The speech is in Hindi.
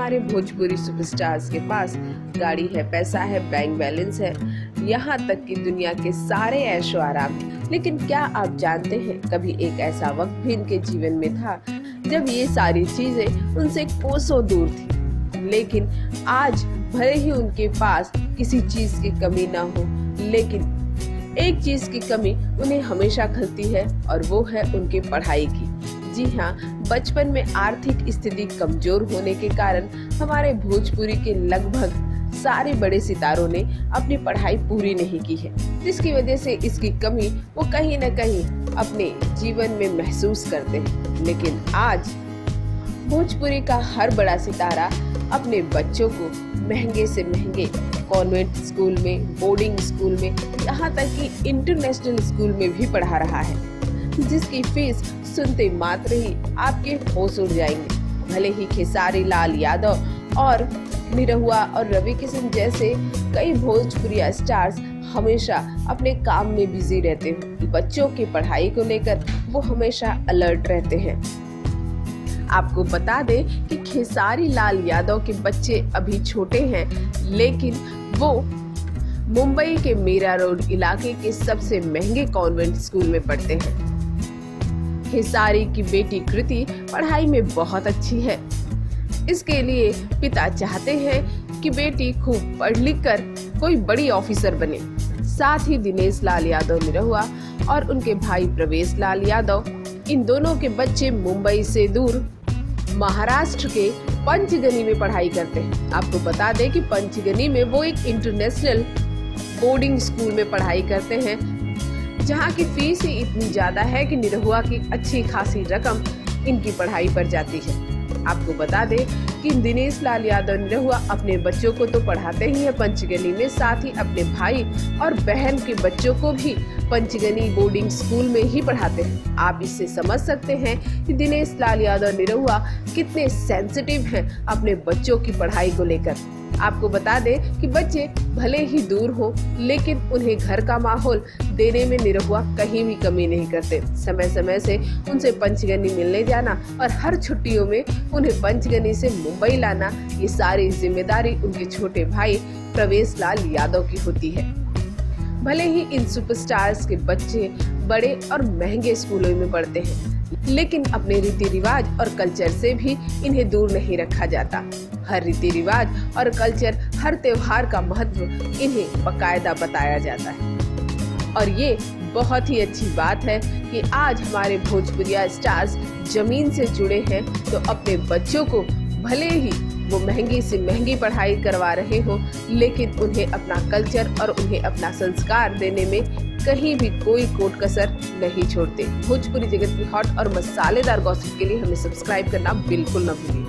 हमारे भोजपुरी सुपरस्टार्स के पास गाड़ी है, पैसा है, बैंक बैलेंस है, यहाँ तक कि दुनिया के सारे ऐशो आराम है। लेकिन क्या आप जानते हैं, कभी एक ऐसा वक्त भी इनके जीवन में था जब ये सारी चीजें उनसे कोसों दूर थी। लेकिन आज भले ही उनके पास किसी चीज की कमी ना हो, लेकिन एक चीज की कमी उन्हें हमेशा खलती है और वो है उनके पढ़ाई की। जी हाँ, बचपन में आर्थिक स्थिति कमजोर होने के कारण हमारे भोजपुरी के लगभग सारे बड़े सितारों ने अपनी पढ़ाई पूरी नहीं की है, जिसकी वजह से इसकी कमी वो कहीं न कहीं अपने जीवन में महसूस करते हैं। लेकिन आज भोजपुरी का हर बड़ा सितारा अपने बच्चों को महंगे से महंगे कॉन्वेंट स्कूल में, बोर्डिंग स्कूल में, यहाँ तक कि इंटरनेशनल स्कूल में भी पढ़ा रहा है, जिसकी फीस सुनते मात्र ही आपके होश उड़ जाएंगे। भले ही खेसारी लाल यादव और निरहुआ और रवि किशन जैसे कई भोजपुरी स्टार्स हमेशा अपने काम में बिजी रहते हैं, बच्चों की पढ़ाई को लेकर वो हमेशा अलर्ट रहते हैं। आपको बता दें कि खेसारी लाल यादव के बच्चे अभी छोटे हैं, लेकिन वो मुंबई के मीरा रोड इलाके के सबसे महंगे कॉन्वेंट स्कूल में पढ़ते हैं। खेसारी की बेटी कृति पढ़ाई में बहुत अच्छी है। इसके लिए पिता चाहते हैं कि बेटी खूब पढ़ लिख कर कोई बड़ी ऑफिसर बने। साथ ही दिनेश लाल यादव निरहुआ और उनके भाई प्रवेश लाल यादव, इन दोनों के बच्चे मुंबई से दूर महाराष्ट्र के पंचगनी में पढ़ाई करते हैं। आपको बता दें कि पंचगनी में वो एक इंटरनेशनल बोर्डिंग स्कूल में पढ़ाई करते हैं, जहाँ की फीस ही इतनी ज्यादा है कि निरहुआ की अच्छी खासी रकम इनकी पढ़ाई पर जाती है। आपको बता दें कि दिनेश लाल यादव निरहुआ अपने बच्चों को तो पढ़ाते ही है पंचगनी में, साथ ही अपने भाई और बहन के बच्चों को भी पंचगनी बोर्डिंग स्कूल में ही पढ़ाते हैं। आप इससे समझ सकते हैं कि दिनेश लाल यादव निरहुआ कितने सेंसिटिव हैं अपने बच्चों की पढ़ाई को लेकर। आपको बता दें कि बच्चे भले ही दूर हो, लेकिन उन्हें घर का माहौल देने में निरहुआ कहीं भी कमी नहीं करते। समय समय से उनसे पंचगनी मिलने जाना और हर छुट्टियों में उन्हें पंचगनी से मुंबई लाना, ये सारी जिम्मेदारी उनके छोटे भाई प्रवेश लाल यादव की होती है। भले ही इन सुपरस्टार्स के बच्चे बड़े और महंगे स्कूलों में पढ़ते हैं, लेकिन अपने रीति रिवाज और कल्चर से भी इन्हें दूर नहीं रखा जाता। हर रीति रिवाज और कल्चर, हर त्योहार का महत्व इन्हें बाकायदा बताया जाता है। और ये बहुत ही अच्छी बात है कि आज हमारे भोजपुरिया स्टार्स जमीन से जुड़े हैं, तो अपने बच्चों को भले ही वो महंगी से महंगी पढ़ाई करवा रहे हो, लेकिन उन्हें अपना कल्चर और उन्हें अपना संस्कार देने में कहीं भी कोई कोट कसर नहीं छोड़ते। भोजपुरी जगत की हॉट और मसालेदार गॉसिप के लिए हमें सब्सक्राइब करना बिल्कुल न भूलिए।